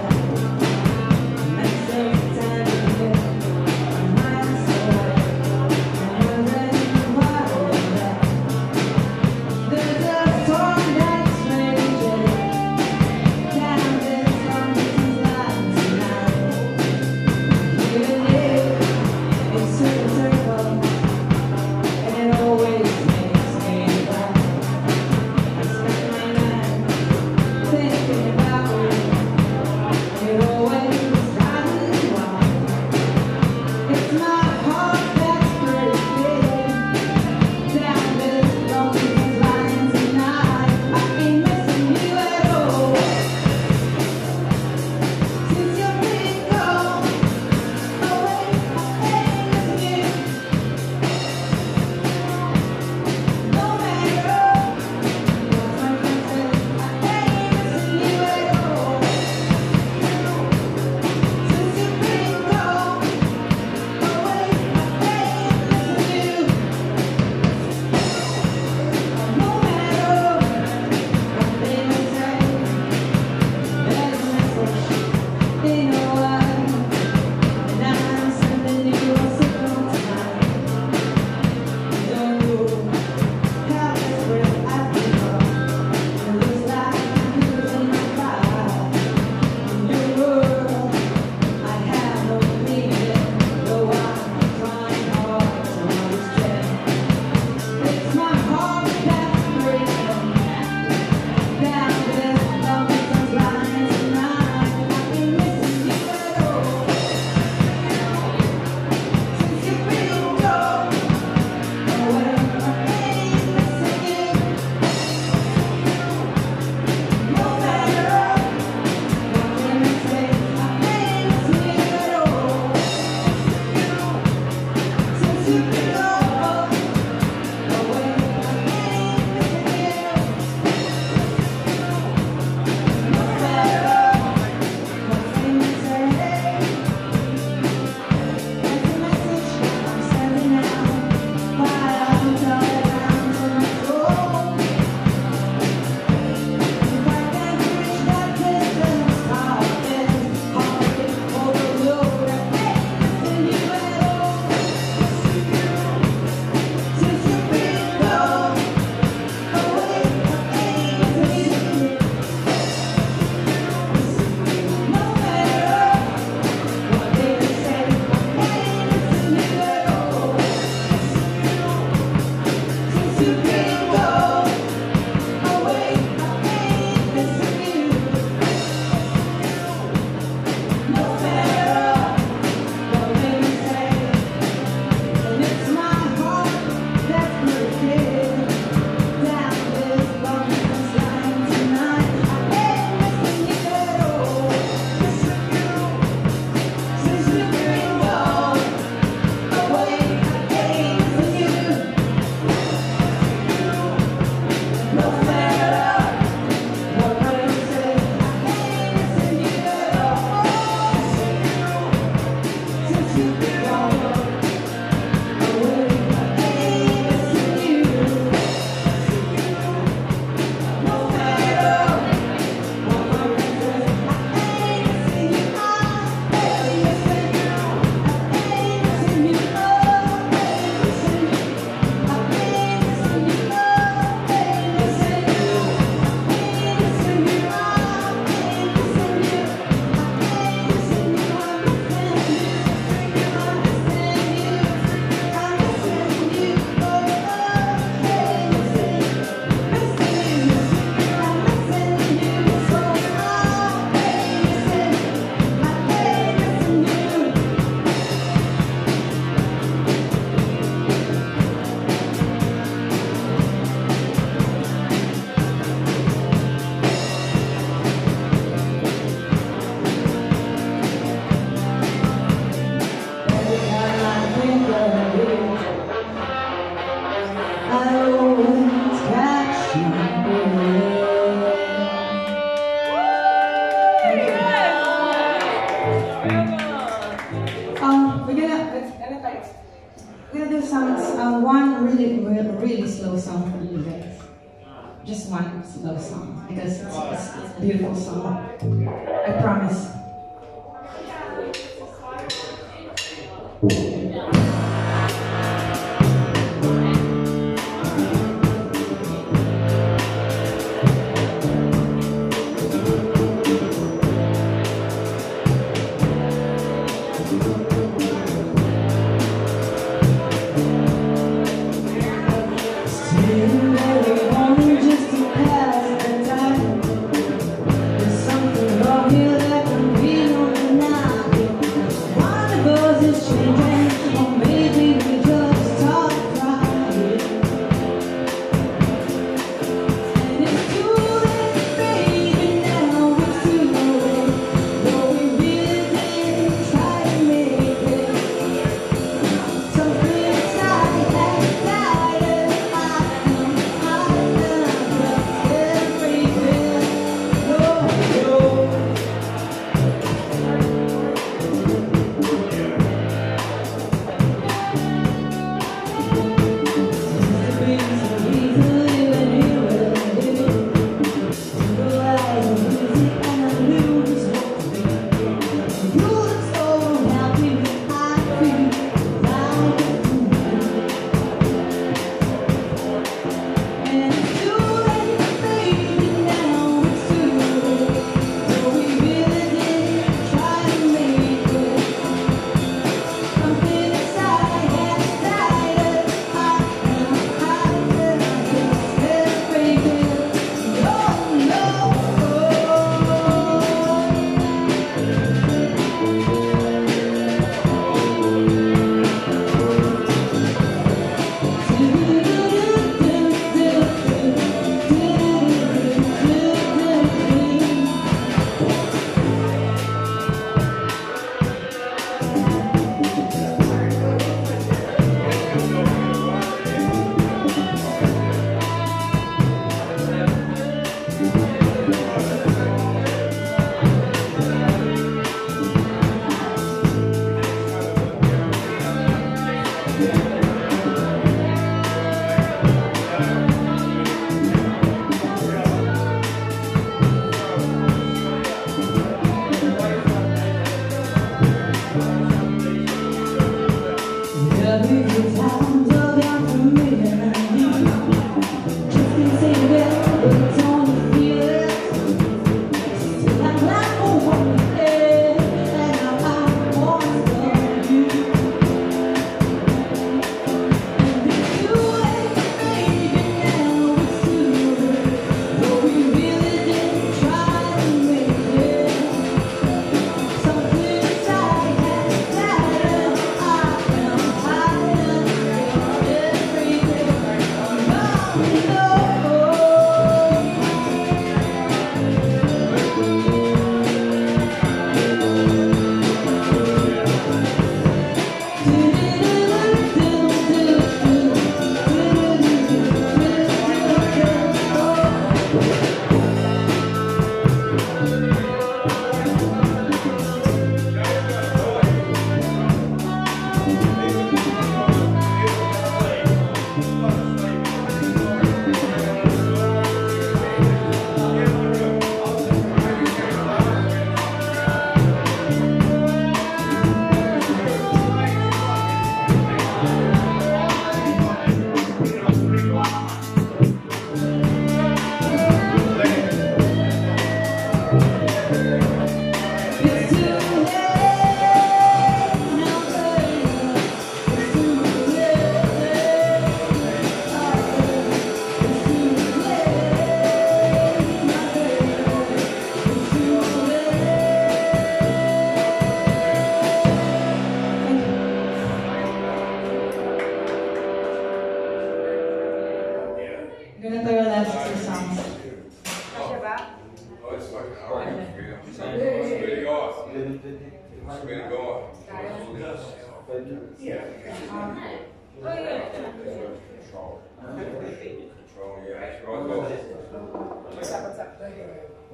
Always catch my breath and say time to get my mind so right. Um, we're gonna we're gonna do some uh, one really, really really slow song for you guys. Just one slow song because it's, it's, it's a beautiful song. I promise.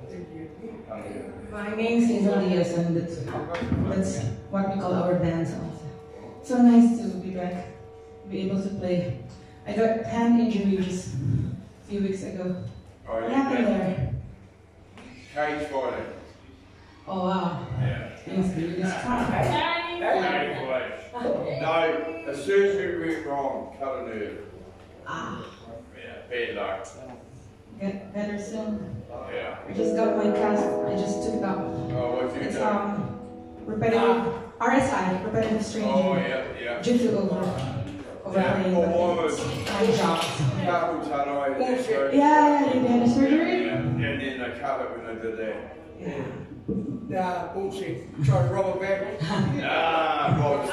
My name is Hazel Diez, and that's, that's what we call our dance also. So nice to be back, be able to play. I got hand injuries a few weeks ago. Oh, What you happened did. there? Cage fighting. Oh wow. Yeah. You must be really strong. Cage fighting. No, as soon as we went wrong, cut a nerve. Ah, Yeah, bad luck. get better soon. Yeah. I just got my cast. I just took it up. Oh, what'd you It's do? um repetitive R S I, repetitive strain Oh, injury, yeah, yeah. due to over overplaying Yeah, oh, the oh, time jobs. Carpal tunnel and then surgery. Yeah, yeah, they had a surgery. Yeah, and then they cut it when they did that. Yeah. Nah, bullshit. Try to rob a bank. Ah, Bob.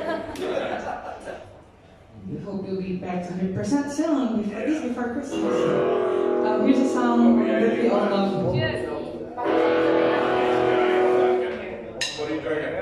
We hope you'll be back to one hundred percent soon, before, at least before Christmas. Um, here's a song that we all love. What are you drinking?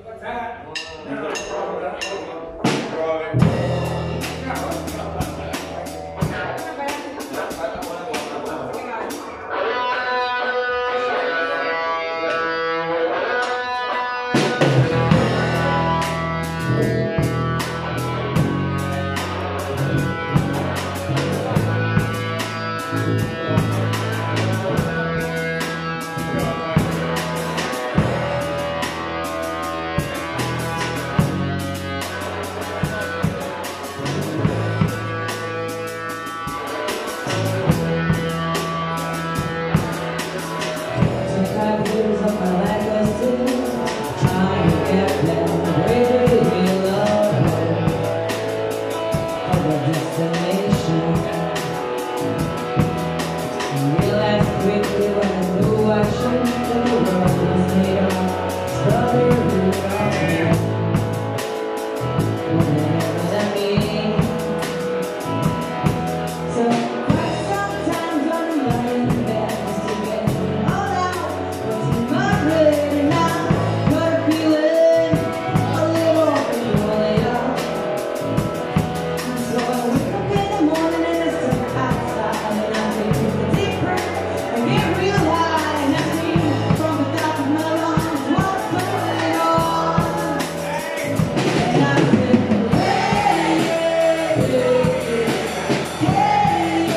Five years of my life was still trying to get there. Where do you love of a destination? Realized quickly when I knew I shouldn't, that the world was made of strawberry rock. Whatever that means. So quite sometimes I'm lying in bed just to get all out. What's in my brain now? Got a feeling a little peculiar. So I wake up in the morning and I step outside and I take a deep breath and get real high and I see from the top of my lungs what's going on. And I said, hey, hey, hey, hey,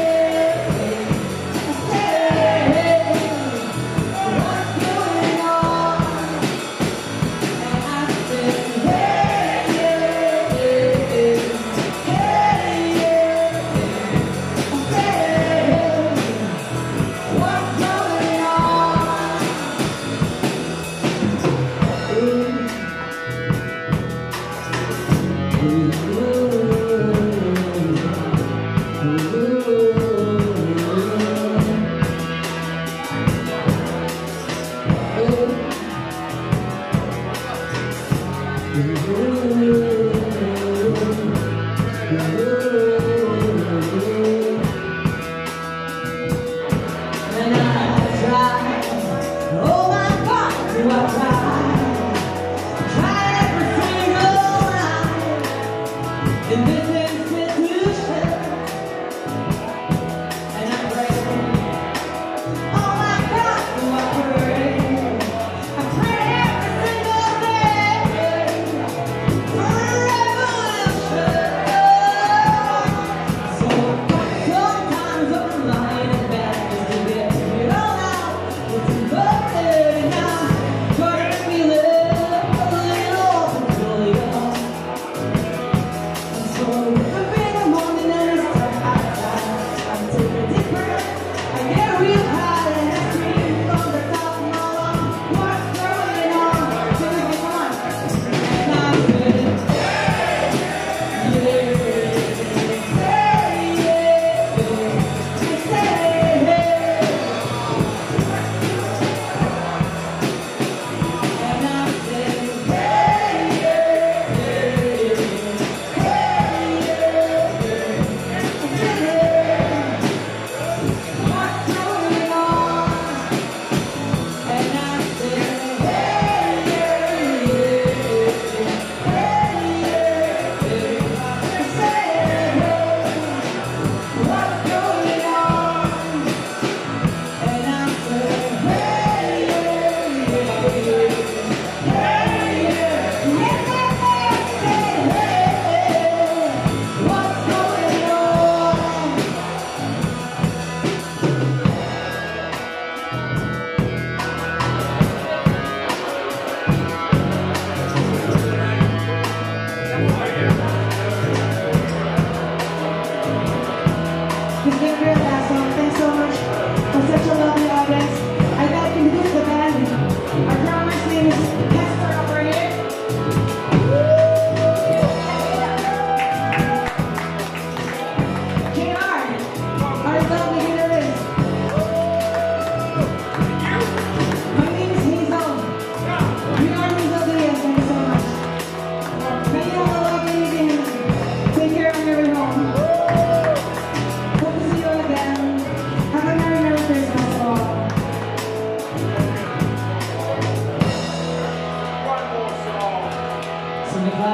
hey, hey, what's going on? And I said, hey, hey, hey, hey, hey, what's going And I tried, oh my God, do I try? Try every single night in this institution, and I pray, oh my God, do I pray? I pray every single day for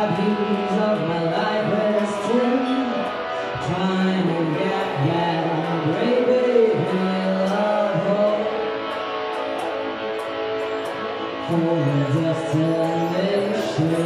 five years of my life wasted trying to get that great baby love hope for my destination.